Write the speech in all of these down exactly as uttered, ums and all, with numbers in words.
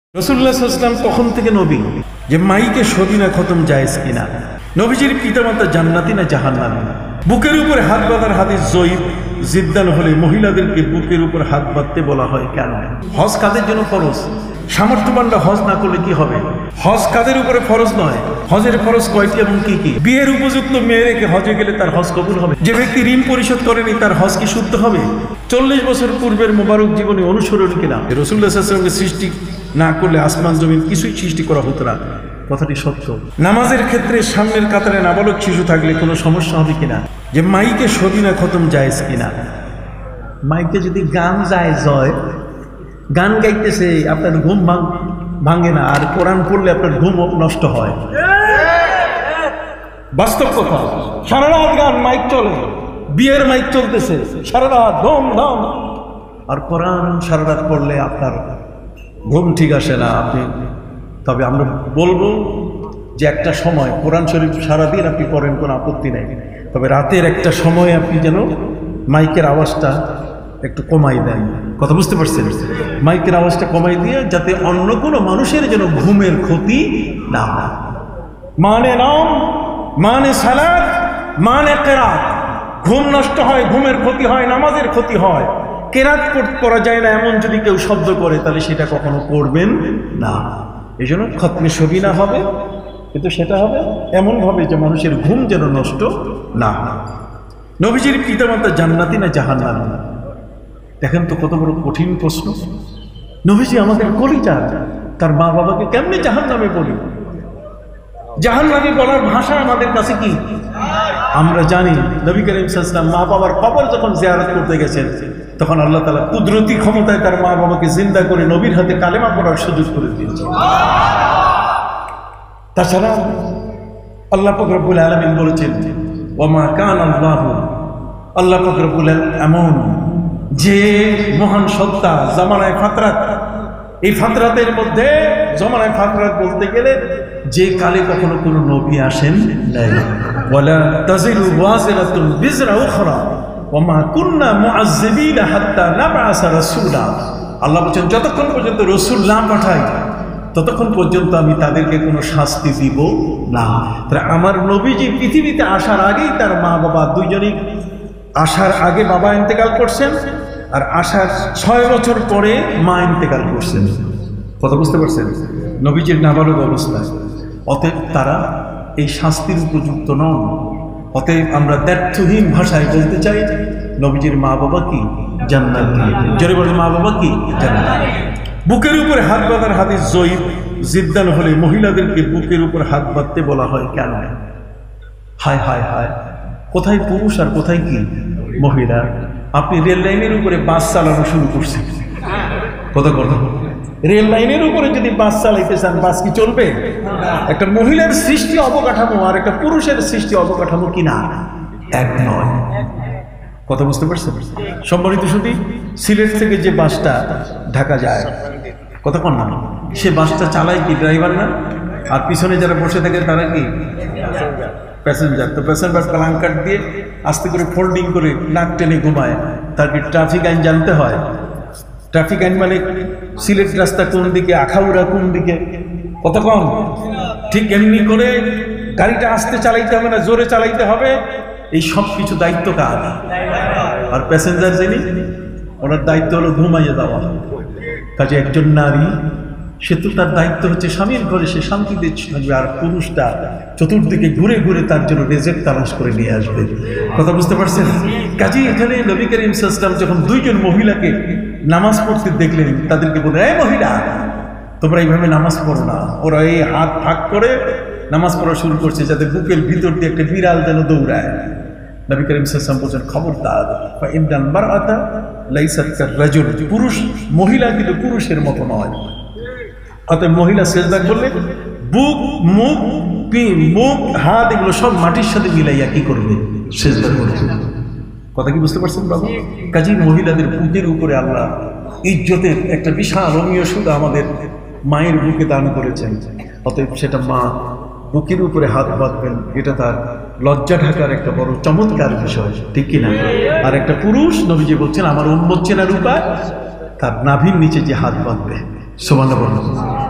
রাসূলুল্লাহ সাল্লাল্লাহু আলাইহি ওয়াসাল্লাম তখন থেকে নবী যে মাইকে সবিনা খতম জায়েজ কিনা, নবীজির পিতামাতা জান্নাতি না জাহান্নামী, বুকের উপরে হাত বাঁধার হাদিস জয়ীফ, জিদ্দান হলে মহিলাদেরকে বুকের উপর হাত বাঁধতে বলা হয় কেন? হজ কাদের জন্য ফরজ? সামর্থ্যবানরা হজ না করলে কি হবে? হজ কাদের উপরে ফরজ নয়? হজের ফরজ কয়টি এবং কি কি? বিয়ের উপযুক্ত মেয়ে রেখে হজে গেলে তার হজ কবুল হবে? যে ব্যক্তি ঋণ পরিশোধ করেনি তার হজ কি শুদ্ধ হবে? চল্লিশ বছর পূর্বের মোবারক জীবনে অনুসরণ কিনা? রাসূলুল্লাহ সাল্লাল্লাহু আলাইহি ওয়াসাল্লামকে সৃষ্টি না করলে আসমান জমিন কিছুই সৃষ্টি করা হতো না, কথাটি সত্য। নামাজের ক্ষেত্রে সামনের কাতারে নাবালক শিশু থাকলে কোনো সমস্যা হবে কিনা? যে মাইকে সবিনা খতম জায়েজ কিনা? মাইকে যদি গান জায়েজ হয়, গান গাইতেছে আপনার ঘুম ভাঙে না, আর কোরআন পড়লে আপনার ঘুম নষ্ট হয়। বাস্তব কথা, সারা রাত গান মাইক চলে, বিয়ের মাইক চলতেছে সারা রাত ধুম ধাম, আর কোরআন সারা রাত পড়লে আপনার ঘুম ঠিক আসে না। আপনি তবে আমরা বলবো যে একটা সময় কোরআন শরীফ সারাদিন আপনি পড়েন, কোনো আপত্তি নেই, তবে রাতের একটা সময় আপনি যেন মাইকের আওয়াজটা একটু কমাই দেন। কথা বুঝতে পারছেন? মাইকের আওয়াজটা কমাই দিয়ে যাতে অন্য কোনো মানুষের যেন ঘুমের ক্ষতি না হয়। মানে নাম, মানে সালাত, মানে কেরাত, ঘুম নষ্ট হয়, ঘুমের ক্ষতি হয়, নামাজের ক্ষতি হয়। কেরাত করা যায় না এমন যদি কেউ শব্দ করে তাহলে সেটা কখনো করবেন না। এই জন্য খতমে সবিনা হবে, কিন্তু সেটা হবে এমনভাবে যে মানুষের ঘুম যেন নষ্ট না হয়। নবীজির পিতামাতা জান্নাতি না জাহান্নামী? দেখেন তো কত বড় কঠিন প্রশ্ন। নবীজি আমাদের কলিজা, তার মা বাবাকে কেমনে জাহান্নামে বলি? জাহান্নামী বলার ভাষা আমাদের কাছে কি? আমরা জানি নবী করিম সাল্লাল্লাহু আলাইহি ওয়াসাল্লাম মা বাবার কবর যখন জিয়ারত করতে গেছেন তখন আল্লাহ তাআলা কুদরতি ক্ষমতায় তার মা বাবাকে জিন্দা করে নবীর হাতে কালেমা পড়ার সুযোগ করে দিয়েছেন। তাছাড়া আল্লাহ পাক রব্বুল আলামিন বলেছেন, ওয়া মা কানা আল্লাহু, আল্লাহ পাক রব্বুল আলামিন এমন যে মহান সত্তা, জামানায় ফাতরাত, এই ফাতরাতের মধ্যে জামানায় ফাতরাত বলতে গেলে যে কালে কখনো কোনো নবী আসেন নাই। ওয়ালা তাজিরু ওয়াজিরাতুন বিজরা উখরা ওয়া মা কুননা মুআযযিবিনা হাত্তা নাবআসা রাসূলা। আল্লাহ বলেন যতক্ষণ পর্যন্ত রাসূল না পাঠাই ততক্ষণ পর্যন্ত আমি তাদেরকে কোনো শাস্তি দিব না। তাহলে আমার নবীজি পৃথিবীতে আসার আগেই তার মা বাবা দুইজনই, আসার আগে বাবা ইন্তেকাল করছেন আর আসার ছয় বছর পরে মা ইন্তেকাল করছেন। কথা বুঝতে পারছেন? নবীজির নাবালক অবস্থায়। অতএব তারা এই শাস্তির উপযুক্ত নন। অতএব আমরা দ্ব্যর্থহীন ভাষায় বলতে চাই নবীজির মা বাবা কি? জান্নাতি। জোরে বলে মা বাবা কি? জান্নাতি। বুকের উপরে হাত বাঁধার হাদিস জয়ীফ, জিদ্দান হলে মহিলাদেরকে বুকের উপর হাত বাঁধতে বলা হয় কেন? হায় হায় হায়, কোথায় পুরুষ আর কোথায় কি মহিলা? আপনি রেল লাইনের উপরে বাস চালানো শুরু করছেন, কথা কথা রেল লাইনের উপরে যদি বাস চালাইতে চান বাস কি চলবে? একটা মহিলার সৃষ্টি অবকাঠামো আর একটা পুরুষের সৃষ্টি অবকাঠামো কি না এক নয়? কথা বুঝতে পারছেন? সম্মানিত শুধু সিলেট থেকে যে বাসটা ঢাকা যায়, কতক্ষণ না, সে বাসটা চালায় কি ড্রাইভার না? আর পিছনে যারা বসে থাকে তারা কি প্যাসেঞ্জার। তো প্যাসেঞ্জার প্লাঙ্কার দিয়ে আস্তে করে ফোল্ডিং করে নাক টেনে ঘুমায়। তার কি ট্রাফিক আইন জানতে হয়? ট্রাফিক আইন মানে সিলেট রাস্তা কোন দিকে, আখাউড়া কোন দিকে, কতক্ষণ, ঠিক এমনি করে গাড়িটা আস্তে চালাইতে হবে না জোরে চালাইতে হবে, এই সব কিছু দায়িত্ব কার? আর প্যাসেঞ্জার যিনি, ওনার দায়িত্ব হলো ঘুমাইয়ে দেওয়া। কাজে একজন নারী, সে তো তার দায়িত্ব হচ্ছে স্বামীর ঘরে সে শান্তিতে থাকবে, আর পুরুষটা চতুর্দিকে ঘুরে ঘুরে তার জন্য রেজেক তালাশ করে নিয়ে আসবে। কথা বুঝতে পারছেন? কাজে এখানে নবী করিম সাল্লাল্লাহু আলাইহি ওয়াসাল্লাম যখন দুইজন মহিলাকে নামাজ পড়তে দেখলেন, তাদেরকে বলে, এই মহিলা তোমরা এইভাবে নামাজ পড়ো না। ওরা এই হাত ভাগ করে নামাজ পড়া শুরু করছে যাতে বুকের ভিতর দিয়ে একটা বিড়াল যেন দৌড়ায়। নবী করিম সাল্লাল্লাহু আলাইহি ওয়াসাল্লাম বলছেন, খবরদার, ফাইন্নাল মারআতা লাইসাত কার-রাজুল, পুরুষ মহিলা কিন্তু পুরুষের মতো নয়। অতএব মহিলা সেজদা করলে বুক, মুখ, মুখ, হাত এগুলো সব মাটির সাথে মিলাইয়া কি করবে? সেজদা করবে। কথা কি বুঝতে পারছেন বাবা? কাজী মহিলাদের বুকের উপরে আল্লাহ ইজ্জতের একটা বিশাল রমণীয় সুতা আমাদের মায়ের বুকে দান করেছেন। অতএব সেটা মা বুকের উপরে হাত বাঁধবেন, এটা তার লজ্জা ঢাকার একটা বড় চমৎকার বিষয়, ঠিক কিনা? আর একটা পুরুষ, নবীজি বলছেন আমার উম্মত চেনার উপায় তার নাভির নিচে যে হাত বাঁধবে। সুবহানাল্লাহ।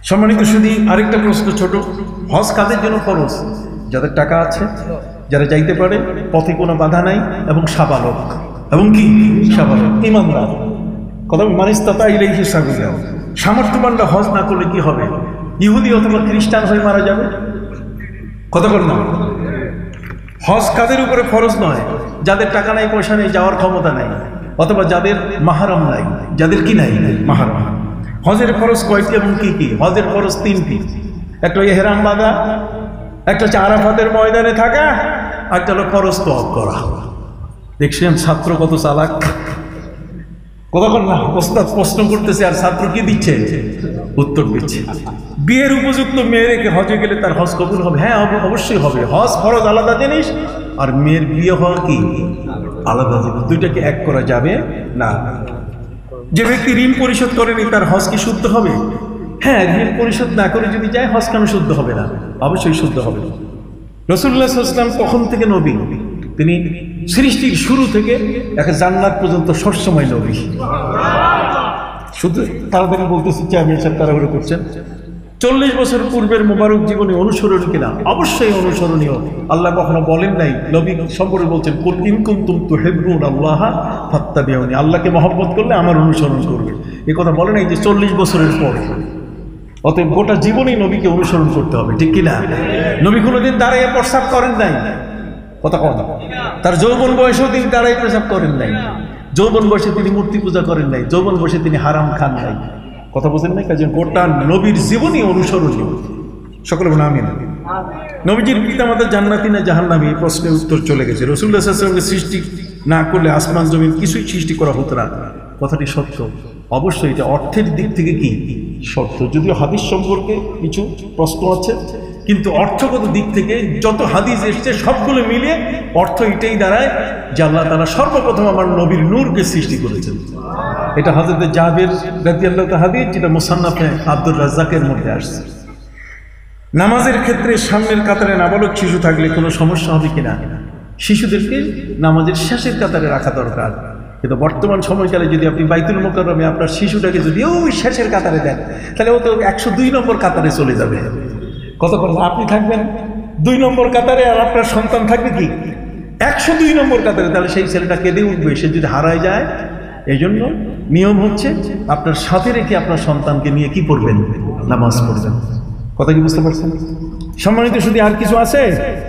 সম্মানিত শুধু আরেকটা প্রশ্ন ছোট, হজ কাদের জন্য ফরজ? যাদের টাকা আছে, যারা যাইতে পারে, পথে কোনো বাধা নাই, এবং সাবালক, এবং কি সাবালক ইমানদার। কথা মানিস্তাতা ইলাইহি সাবিলা। সামর্থ্যবানরা হজ না করলে কি হবে? ইহুদি অথবা খ্রিস্টান হয়ে মারা যাবে। কথা বল না। হজ কাদের উপরে ফরজ নয়? যাদের টাকা নাই, পয়সা নেই, যাওয়ার ক্ষমতা নাই, অথবা যাদের মাহরাম নাই। যাদের কি নাই? মাহরাম। হজের ফরজ কয়টি এবং কি কি? হজের ফরজ তিনটি। একটা ইহরাম বাঁধা, একটা হচ্ছে আরাফাতের ময়দানে থাকা, আর একটা হলো ফরজ তওয়াফ করা। দেখছেন ছাত্র কত চালাক। কতক্ষণ না ওস্তাদ প্রশ্ন করতেছে আর ছাত্র কি দিচ্ছে? উত্তর দিচ্ছে। বিয়ের উপযুক্ত মেয়ে রেখে হজে গেলে তার হজ কবুল হবে? হ্যাঁ, অবশ্যই হবে। হজ ফরজ আলাদা জিনিস, আর মেয়ের বিয়ে হওয়া কি আলাদা জিনিস। দুইটাকে এক করা যাবে না। যে ব্যক্তি ঋণ পরিশোধ করেনি তার হজ কি শুদ্ধ হবে? হ্যাঁ, ঋণ পরিশোধ না করে যদি যায় হজ কেন শুদ্ধ হবে না? অবশ্যই শুদ্ধ হবে। রাসূলুল্লাহ সাল্লাল্লাহু আলাইহি ওয়াসাল্লাম কখন থেকে নবী? তিনি সৃষ্টির শুরু থেকে এক জান্নাত পর্যন্ত সবসময় নবী। শুধু তাড়াতাড়ি বলতেছি, চেয়ারম্যান সাহেব তাড়াহুড়ো করছেন। চল্লিশ বছর পূর্বের মোবারক জীবনী অনুসরণীয় কিনা? অবশ্যই অনুসরণীয়। আল্লাহ কখনো বলেন নাই, নবী সম্পর্কে বলছেন কুল ইন কুনতুম তুহিব্বুনাল্লাহ ফাত্তাবিউনি, আল্লাহকে মহব্বত করলে আমার অনুসরণ করবে। এই কথা বলে নাই যে চল্লিশ বছরের পরে। অতএব গোটা জীবনই নবীকে অনুসরণ করতে হবে, ঠিক কিনা? নবী কোনোদিন দাঁড়াইয়া প্রস্রাব করেন নাই। কথা কথা তার যৌবন বয়সেও তিনি দাঁড়াই প্রস্রাব করেন নাই। যৌবন বয়সে তিনি মূর্তি পূজা করেন নাই। যৌবন বয়সে তিনি হারাম খান নাই। কথা বলছেন না? কাজে গোটা নবীর জীবনই অনুসরণীয়। সকলে বলুন আমিন। নবীজির পিতামাতা জান্নাতি না জাহান্নামী? এই প্রশ্নের উত্তর চলে গেছে। রাসূলুল্লাহ সাল্লাল্লাহু আলাইহি ওয়াসাল্লামকে সৃষ্টি না করলে আসমান জমিন কিছুই সৃষ্টি করা হতো না। কথাটি সত্য। অবশ্যই এটা অর্থের দিক থেকে কি সত্য, যদিও হাদিস সম্পর্কে কিছু প্রশ্ন আছে, কিন্তু অর্থগত দিক থেকে যত হাদিস এসছে সবগুলো মিলিয়ে অর্থ এটাই দাঁড়ায় যে আল্লাহ তাআলা সর্বপ্রথম আমার নবীর নূরকে সৃষ্টি করেছেন। এটা হযরত জাবের রাদিয়াল্লাহু তাআলা হাদিস, যেটা মুসান্নাফে আব্দুর রাজ্জাকের মধ্যে আসছে। নামাজের ক্ষেত্রে সামনের কাতারে নাবালক শিশু থাকলে কোনো সমস্যা হবে কিনা? শিশুদেরকে নামাজের শেষের কাতারে রাখা দরকার। কিন্তু বর্তমান সময়কালে যদি আপনি বাইতুল মুকাররমে আপনার শিশুটাকে যদি ওই শেষের কাতারে দেন, তাহলে ও তো একশো দুই নম্বর কাতারে চলে যাবে। কতক্ষণ আপনি থাকবেন দুই নম্বর কাতারে, আর আপনার সন্তান থাকবে কি একশো দুই নম্বর কাতারে, তাহলে সেই ছেলেটা কেঁদে উঠবে সে যদি হারায় যায়। এই জন্য নিয়ম হচ্ছে আপনার সাথে রেখে আপনার সন্তানকে নিয়ে কি পড়বেন? নামাজ পড়বেন। কথা কি বুঝতে পারছেন? সম্মানিত শুধু আর কিছু আছে?